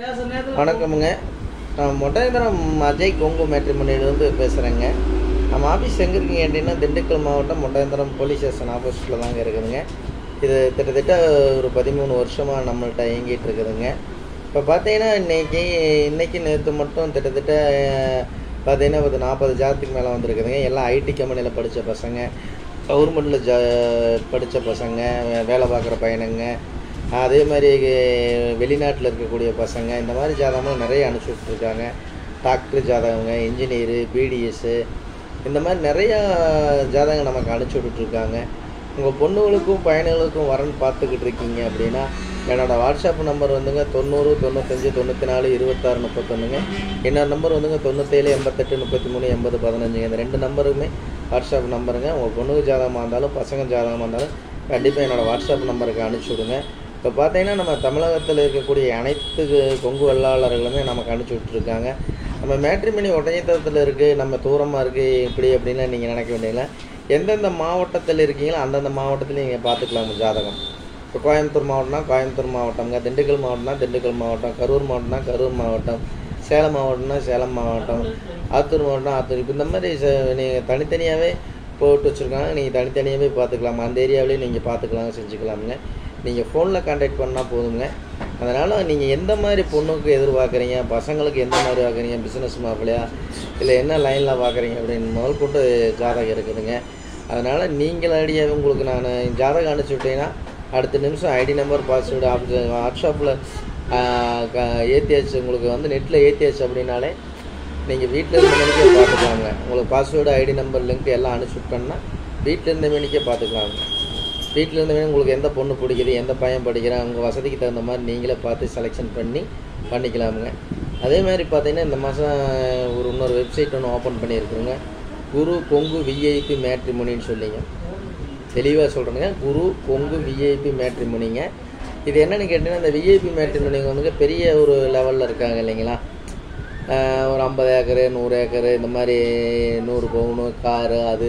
வணக்கமுங்க. நான் மொட்டையந்திரம் அஜய் கொங்கு மேட்ரிமோனியிலேருந்து பேசுகிறேங்க. நம்ம ஆஃபீஸ் எங்கே இருக்குங்க அப்படின்னா, திண்டுக்கல் மாவட்டம் மொட்டையந்திரம் போலீஸ் ஸ்டேஷன் ஆப்போசிட்டில் தாங்க இருக்குதுங்க. இது கிட்டத்தட்ட ஒரு 13 வருஷமாக நம்மள்கிட்ட இயங்கிட்டு இருக்குதுங்க. இப்போ பார்த்தீங்கன்னா இன்றைக்கி நேற்று மட்டும் கிட்டத்தட்ட பார்த்தீங்கன்னா ஒரு 40 ஜாதத்துக்கு மேலே வந்துருக்குதுங்க. எல்லாம் ஐடி கம்பெனியில் படித்த பசங்க, கவர்மெண்ட்டில் படித்த பசங்க, வேலை பார்க்குற பையனுங்க, அதே மாதிரி வெளிநாட்டில் இருக்கக்கூடிய பசங்க, இந்த மாதிரி ஜாதகமாக நிறைய அனுப்பிச்சி விட்ருக்காங்க. டாக்டர் ஜாதகங்க, இன்ஜினியரு, பிடிஎஸ்ஸு, இந்த மாதிரி நிறையா ஜாதகம் நமக்கு அனுப்பிச்சி விட்டுருக்காங்க. உங்கள் பொண்ணுகளுக்கும் பையனுகளுக்கும் வரன்னு பார்த்துக்கிட்டு இருக்கீங்க அப்படின்னா, என்னோடய வாட்ஸ்அப் நம்பர் வந்துங்க 90 95 94 26 31ங்க. என்னோட நம்பர் வந்துங்க 97 88 33 80 15ங்க. இந்த 2 நம்பருமே வாட்ஸ்அப் நம்பருங்க. உங்கள் பொண்ணுக்கு ஜாதகமாக இருந்தாலும் பசங்க ஜாதகமாக இருந்தாலும் கண்டிப்பாக என்னோடய வாட்ஸ்அப் நம்பருக்கு அனுப்பிச்சி விடுங்க. இப்போ பார்த்தீங்கன்னா நம்ம தமிழகத்தில் இருக்கக்கூடிய அனைத்து கொங்கு வெள்ளாளர்களுமே நமக்கு அனுப்பிச்சி விட்ருக்காங்க. நம்ம மேட்ரிமோனி ஒட்டஞ்சத்திரத்தில் இருக்குது, நம்ம தூரமாக இருக்குது இப்படி அப்படின்னா நீங்கள் நினைக்க வேண்டியதில்லை. எந்தெந்த மாவட்டத்தில் இருக்கீங்களோ அந்தந்த மாவட்டத்தில் நீங்கள் பார்த்துக்கலாம் ஜாதகம். இப்போ கோயம்புத்தூர் மாவட்டம்னா கோயம்புத்தூர் மாவட்டம்ங்க, திண்டுக்கல் மாவட்டம்னா திண்டுக்கல் மாவட்டம், கரூர் மாவட்டம்னா கரூர் மாவட்டம், சேலம் மாவட்டம்னா சேலம் மாவட்டம், ஆத்தூர் மாவட்டம் ஆத்தூர். இப்போ இந்த மாதிரி நீங்கள் தனித்தனியாகவே போட்டு வச்சுருக்காங்க. நீங்கள் தனித்தனியாகவே பார்த்துக்கலாமா, அந்த ஏரியாவிலேயே நீங்கள் பார்த்துக்கலாங்க, செஞ்சுக்கலாமுங்க. நீங்கள் ஃபோனில் கான்டாக்ட் பண்ணால் போதுங்க. அதனால் நீங்கள் எந்த மாதிரி பொண்ணுக்கு எதிர்பார்க்குறீங்க, பசங்களுக்கு எந்த மாதிரி பார்க்குறீங்க, பிஸ்னஸ் மாப்பிள்ளையா இல்லை என்ன லைனில் பார்க்குறீங்க அப்படின்னு முதல் கொண்டு ஜாதகம் இருக்குதுங்க. அதனால் நீங்கள் ஐடியாவே உங்களுக்கு நான் ஜாதகம் அனுப்பிச்சி விட்டீங்கன்னா அடுத்த நிமிஷம் ஐடி நம்பர் பாஸ்வேர்டு வாட்ஸ்அப்பில் ஏற்றியாச்சு. உங்களுக்கு வந்து நெட்டில் ஏற்றியாச்சு அப்படின்னாலே நீங்கள் வீட்டில் இருந்த மணிக்கே பார்த்துக்கலாங்க. உங்களுக்கு பாஸ்வேர்டு ஐடி நம்பர் லிங்க் எல்லாம் அனுப்பிச்சி விட்டோம்னா வீட்டில் இருந்த மணிக்கே பார்த்துக்கலாங்க. வீட்டில் இருந்தவங்க உங்களுக்கு எந்த பொண்ணு பிடிக்குது, எந்த பையன் படிக்கிறான், உங்கள் வசதிக்கு தகுந்த மாதிரி நீங்களே பார்த்து செலெக்ஷன் பண்ணிக்கலாமுங்க. அதே மாதிரி பார்த்தீங்கன்னா இந்த மாதம் இன்னொரு வெப்சைட் ஒன்று ஓப்பன் பண்ணியிருக்குங்க. குரு கொங்கு விஐபி மேட்ரிமோனின்னு சொல்லிங்க. தெளிவாக சொல்கிறேங்க, குரு கொங்கு விஐபி மேட்ரிமோனிங்க. இது என்னென்னு கேட்டிங்கன்னா, இந்த விஐபி மேட்ரிமோனிங்க வந்து பெரிய ஒரு லெவலில் இருக்காங்க இல்லைங்களா. ஒரு 50 ஏக்கரு 100 ஏக்கரு இந்த மாதிரி 100 பவுனு காரு அது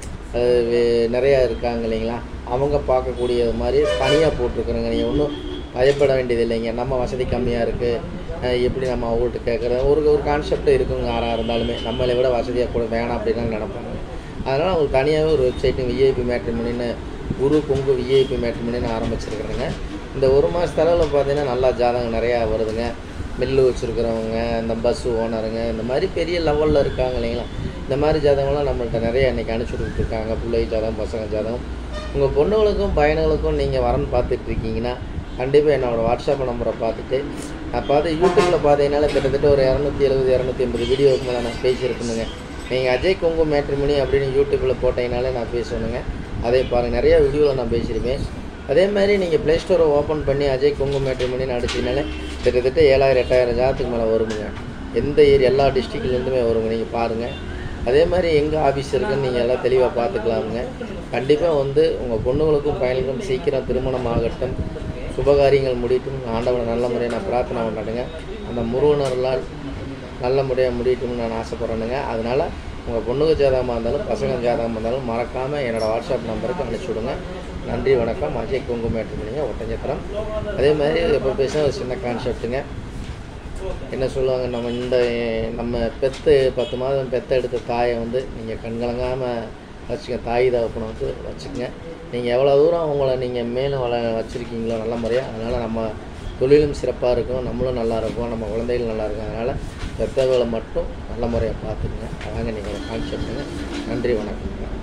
நிறையா இருக்காங்க இல்லைங்களா. அவங்க பார்க்கக்கூடியது மாதிரி தனியாக போட்டிருக்குறோங்க. நீங்கள் ஒன்றும் பயப்பட வேண்டியது இல்லைங்க. நம்ம வசதி கம்மியாக இருக்குது, எப்படி நம்ம அவங்கள்ட்ட கேட்குறது ஒரு கான்செப்ட் இருக்குங்க. யாராக இருந்தாலுமே நம்மளை விட வசதியாக கூட வேணாம் அப்படின்னு நினைப்பாங்க. அதனால் அவங்களுக்கு தனியாகவே ஒரு வெப்சைட்டு விஐபி மேட்ரிமோனின்னு, குரு கொங்கு விஐபி மேட்ரிமோனின்னு ஆரம்பிச்சிருக்கிறேங்க. இந்த ஒரு மாதத்தளவில் பார்த்தீங்கன்னா நல்லா ஜாதகம் நிறையா வருதுங்க. மில்லு வச்சுருக்கிறவங்க, இந்த பஸ்ஸு ஓனருங்க, இந்த மாதிரி பெரிய லெவலில் இருக்காங்க இல்லைங்களா. இந்த மாதிரி ஜாதகம்லாம் நம்மள்கிட்ட நிறைய இன்றைக்கி அனுப்பிச்சி கொடுத்துருக்காங்க. பிள்ளை ஜாதகம், பசங்க ஜாதகம். உங்கள் பொண்ணுகளுக்கும் பையனுகளுக்கும் நீங்கள் வரன்னு பார்த்துட்ருக்கீங்கன்னா கண்டிப்பாக என்னோடய வாட்ஸ்அப் நம்பரை பார்த்துட்டு நான் யூடியூப்பில் பார்த்தீங்கன்னால கிட்டத்தட்ட ஒரு 270 280 வீடியோவுக்கு மேலே நான் பேசியிருக்கணுங்க. நீங்கள் அஜய் கொங்கு மேட்ரிமோனி அப்படின்னு யூடியூப்பில் போட்டீங்கனாலே நான் பேசணுங்க. அதே பாருங்கள், நிறையா வீடியோவில் நான் பேசியிருப்பேன். அதே மாதிரி நீங்கள் ப்ளே ஸ்டோரை ஓப்பன் பண்ணி அஜய் கொங்கு மேட்ரிமோனின்னு அடிச்சிங்கனாலே கிட்டத்தட்ட 7000 8000 ஜாதத்துக்கு மேலே வருமுங்க. எந்த எல்லா டிஸ்ட்ரிக்ட்லேருந்துமே வருங்க. நீங்கள் பாருங்கள். அதே மாதிரி எங்கே ஆஃபீஸ் இருக்குதுன்னு நீங்கள் எல்லாம் தெளிவாக பார்த்துக்கலாமுங்க. கண்டிப்பாக வந்து உங்கள் பொண்ணுங்களுக்கும் பையனுக்கும் சீக்கிரம் திருமணம் ஆகட்டும், சுபகாரியங்கள் முடியட்டும், ஆண்டவனை நல்ல முறையாக நான் பிரார்த்தனை பண்ணுறேங்க. அந்த முருகனர்களால் நல்ல முறையாக முடியட்டும்னு நான் ஆசைப்பட்றேனுங்க. அதனால் உங்கள் பொண்ணுக்கு ஜாதகமாக இருந்தாலும் பசங்க ஜாதகமாக இருந்தாலும் மறக்காமல் என்னோடய வாட்ஸ்அப் நம்பருக்கு அனுப்பிச்சி விடுங்க. நன்றி, வணக்கம். அஜய் கொங்கு மேட்ரிமோனிங்க, ஒட்டஞ்சத்திரம். அதே மாதிரி எப்போ பேசினா ஒரு சின்ன கான்செப்ட்டுங்க. என்ன சொல்லுவாங்க, நம்ம 10 மாதம் எடுத்த தாயை வந்து நீங்கள் கண்கலங்காமல் வச்சுக்க, தாய் தகப்பனை வந்து வச்சுக்கங்க. நீங்கள் எவ்வளோ தூரம் அவங்கள நீங்கள் மேலும் வச்சுருக்கீங்களோ நல்ல முறையாக, அதனால் நம்ம தொழிலும் சிறப்பாக இருக்கும், நம்மளும் நல்லா இருக்கும், நம்ம குழந்தைகள் நல்லா இருக்கும். அதனால் பெற்றவர்களை மட்டும் நல்ல முறையாக பார்த்துக்குங்க. அதாங்க நீங்கள் கான்செப்ட்டுங்க. நன்றி, வணக்கம்.